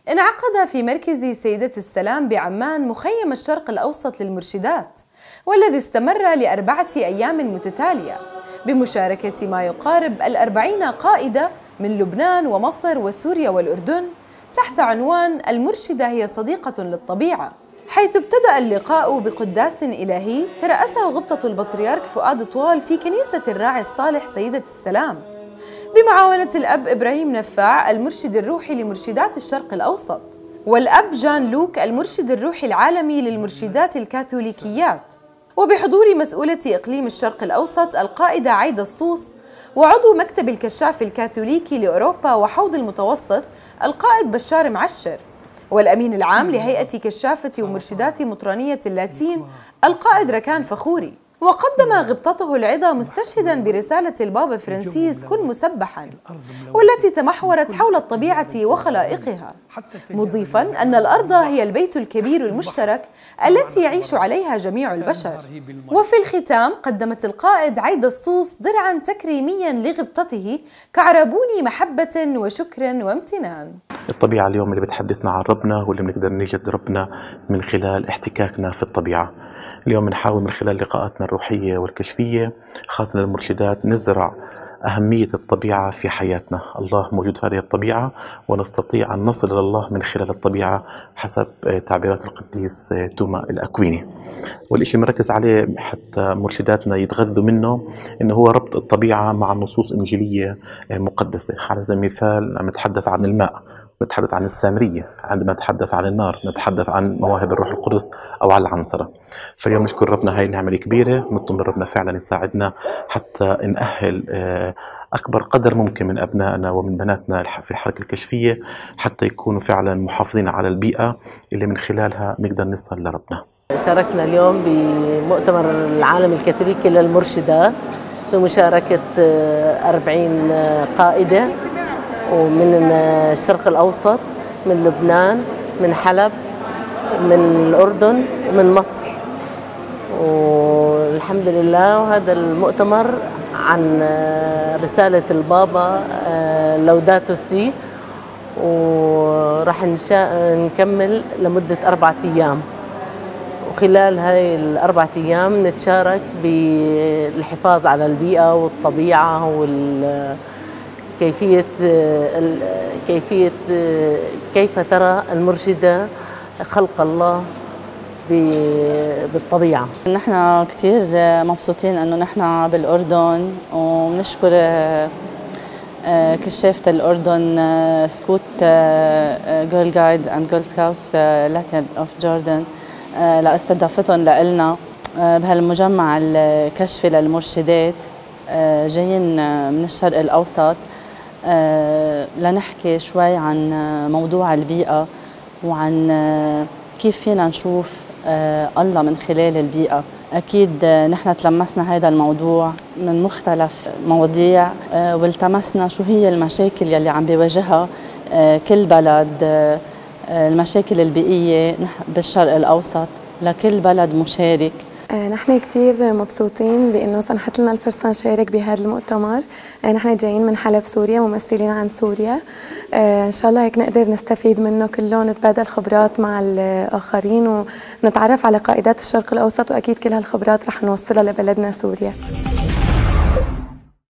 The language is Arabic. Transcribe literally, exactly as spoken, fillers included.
انعقد في مركز سيدة السلام بعمان مخيم الشرق الأوسط للمرشدات، والذي استمر لأربعة أيام متتالية بمشاركة ما يقارب الأربعين قائدة من لبنان ومصر وسوريا والأردن تحت عنوان المرشدة هي صديقة للطبيعة، حيث ابتدأ اللقاء بقداس إلهي ترأسه غبطة البطريرك فؤاد طوال في كنيسة الراعي الصالح سيدة السلام بمعاونة الأب إبراهيم نفاع المرشد الروحي لمرشدات الشرق الأوسط، والأب جان لوك المرشد الروحي العالمي للمرشدات الكاثوليكيات، وبحضور مسؤولة إقليم الشرق الأوسط القائدة عايدة الصوص، وعضو مكتب الكشاف الكاثوليكي لأوروبا وحوض المتوسط القائد بشار معشر، والأمين العام لهيئة كشافة ومرشدات مطرانية اللاتين القائد ركان فخوري. وقدم غبطته العظة مستشهدا برسالة البابا فرانسيس كن مسبحا، والتي تمحورت حول الطبيعة وخلائقها، مضيفا أن الأرض هي البيت الكبير المشترك التي يعيش عليها جميع البشر. وفي الختام قدمت القائد عايدة الصوص درعا تكريميا لغبطته كعربون محبة وشكر وامتنان. الطبيعة اليوم اللي بتحدثنا عن ربنا واللي بنقدر نجد ربنا من خلال احتكاكنا في الطبيعة. اليوم بنحاول من خلال لقاءاتنا الروحية والكشفية خاصة للمرشدات نزرع أهمية الطبيعة في حياتنا. الله موجود في هذه الطبيعة ونستطيع أن نصل إلى الله من خلال الطبيعة حسب تعبيرات القديس توما الأكويني. والشيء مركز عليه حتى مرشداتنا يتغذوا منه إنه هو ربط الطبيعة مع النصوص إنجيلية مقدسة. على سبيل المثال عم نتحدث عن الماء، نتحدث عن السامرية، عندما نتحدث عن النار نتحدث عن مواهب الروح القدس أو عن العنصرة. فاليوم نشكر ربنا، هاي النعمة الكبيرة، ونطلب من ربنا فعلا يساعدنا حتى نأهل أكبر قدر ممكن من أبنائنا ومن بناتنا في الحركة الكشفية حتى يكونوا فعلا محافظين على البيئة اللي من خلالها نقدر نصل لربنا. شاركنا اليوم بمؤتمر العالم الكاثوليكي للمرشدات بمشاركة أربعين قائدة ومن الشرق الأوسط، من لبنان، من حلب، من الأردن ومن مصر. والحمد لله، وهذا المؤتمر عن رسالة البابا لوداتو سي، وراح نكمل لمدة أربعة أيام. وخلال هاي الأربعة أيام نتشارك بالحفاظ على البيئة والطبيعة وال كيفية كيفية كيف ترى المرشدة خلق الله بالطبيعة. نحن كثير مبسوطين انه نحن بالاردن، وبنشكر كشافة الاردن سكوت جيرل جايد اند جيرل سكاوتس لاتين اوف جوردن لاستضافتهم لنا بهالمجمع الكشفي للمرشدات جايين من الشرق الاوسط لنحكي شوي عن موضوع البيئة وعن كيف فينا نشوف الله من خلال البيئة. أكيد نحن تلمسنا هذا الموضوع من مختلف مواضيع، والتمسنا شو هي المشاكل يلي عم بيواجهها كل بلد، المشاكل البيئية بالشرق الأوسط لكل بلد مشارك. نحن كتير مبسوطين بأنه سنحت لنا الفرصة نشارك بهذا المؤتمر. نحن جايين من حلب سوريا، ممثلين عن سوريا. إن شاء الله هيك نقدر نستفيد منه كله، نتبادل خبرات مع الآخرين ونتعرف على قائدات الشرق الأوسط، وأكيد كل هالخبرات رح نوصلها لبلدنا سوريا.